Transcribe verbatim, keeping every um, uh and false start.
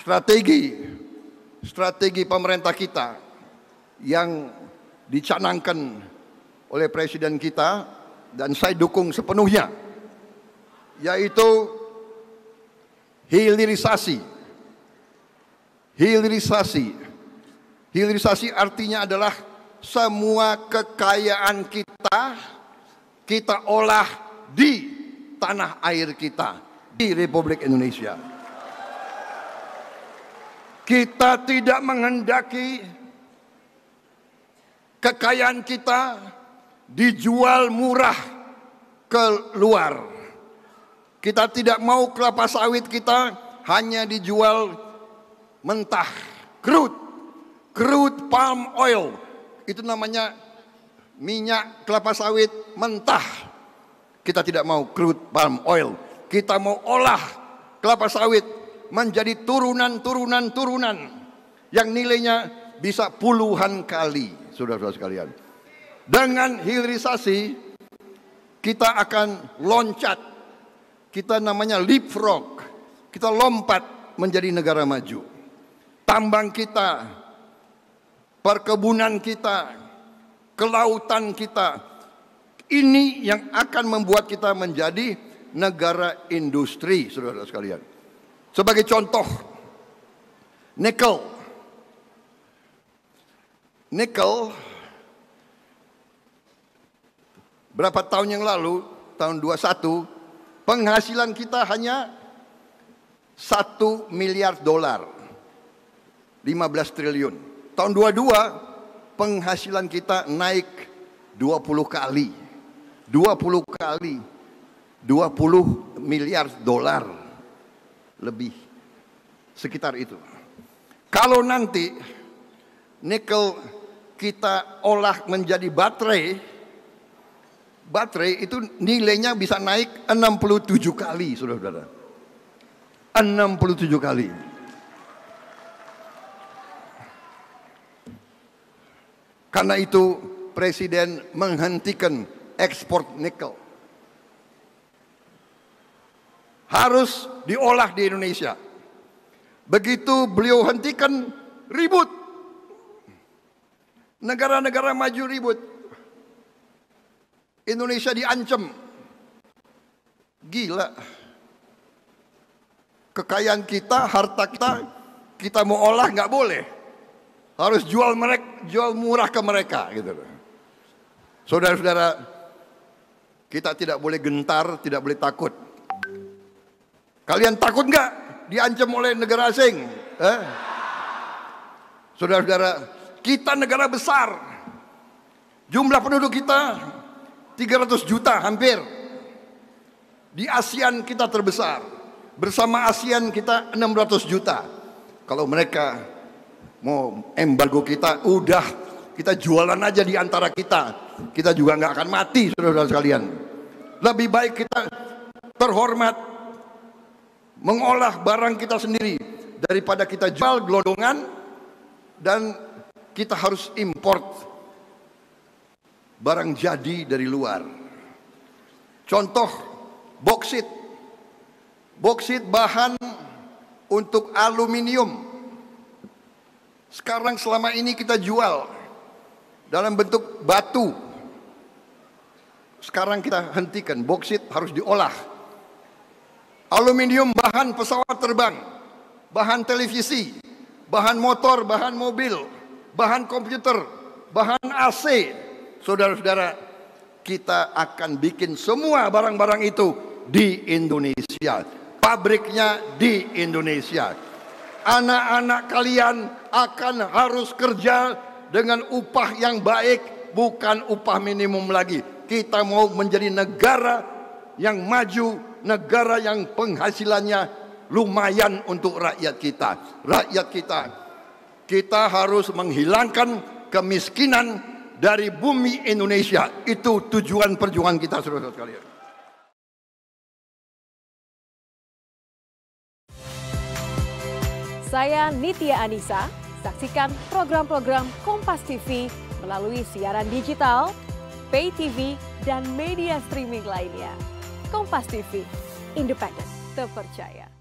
strategi strategi pemerintah kita yang dicanangkan oleh presiden kita dan saya dukung sepenuhnya, yaitu hilirisasi. Hilirisasi. Hilirisasi artinya adalah semua kekayaan kita kita olah di tanah air kita, di Republik Indonesia. Kita tidak menghendaki kekayaan kita dijual murah ke luar. Kita tidak mau kelapa sawit kita hanya dijual mentah, crude, crude palm oil. Itu namanya minyak kelapa sawit mentah. Kita tidak mau crude palm oil. Kita mau olah kelapa sawit menjadi turunan-turunan-turunan yang nilainya bisa puluhan kali, saudara-saudara sekalian. Dengan hilirisasi kita akan loncat, kita namanya leapfrog, kita lompat menjadi negara maju. Tambang kita, perkebunan kita, kelautan kita, ini yang akan membuat kita menjadi negara industri, saudara-saudara sekalian. Sebagai contoh, nikel. Nikel berapa tahun yang lalu, tahun dua puluh satu, penghasilan kita hanya satu miliar dolar, lima belas triliun. Tahun dua puluh dua, penghasilan kita naik dua puluh kali. dua puluh kali. dua puluh miliar dolar. Lebih. Sekitar itu. Kalau nanti nikel kita olah menjadi baterai, baterai itu nilainya bisa naik enam puluh tujuh kali, saudara-saudara. enam puluh tujuh kali. Karena itu presiden menghentikan ekspor nikel. Harus diolah di Indonesia. Begitu beliau hentikan, ribut. Negara-negara maju ribut. Indonesia diancam. Gila. Kekayaan kita, harta kita, kita mau olah nggak boleh. Harus jual mereka, jual murah ke mereka, gitu. Saudara-saudara, kita tidak boleh gentar, tidak boleh takut. Kalian takut nggak diancam oleh negara asing? Eh? Saudara-saudara, kita negara besar. Jumlah penduduk kita tiga ratus juta hampir. Di ASEAN kita terbesar. Bersama ASEAN kita enam ratus juta. Kalau mereka mau embargo kita, udah kita jualan aja di antara kita. Kita juga nggak akan mati, saudara-saudara sekalian. Lebih baik kita terhormat mengolah barang kita sendiri daripada kita jual gelondongan dan kita harus import barang jadi dari luar. Contoh boksit. Boksit bahan untuk aluminium. Sekarang selama ini kita jual dalam bentuk batu. Sekarang kita hentikan, boksit harus diolah. Aluminium bahan pesawat terbang, bahan televisi, bahan motor, bahan mobil, bahan komputer, bahan A C. Saudara-saudara, kita akan bikin semua barang-barang itu di Indonesia. Pabriknya di Indonesia. Anak-anak kalian akan harus kerja dengan upah yang baik, bukan upah minimum lagi. Kita mau menjadi negara yang maju, negara yang penghasilannya lumayan untuk rakyat kita. Rakyat kita, kita harus menghilangkan kemiskinan dari bumi Indonesia. Itu tujuan perjuangan kita, saudara-saudara sekalian. Saya Nitya Anissa, saksikan program-program Kompas T V melalui siaran digital, pay T V, dan media streaming lainnya. Kompas T V, independen, terpercaya.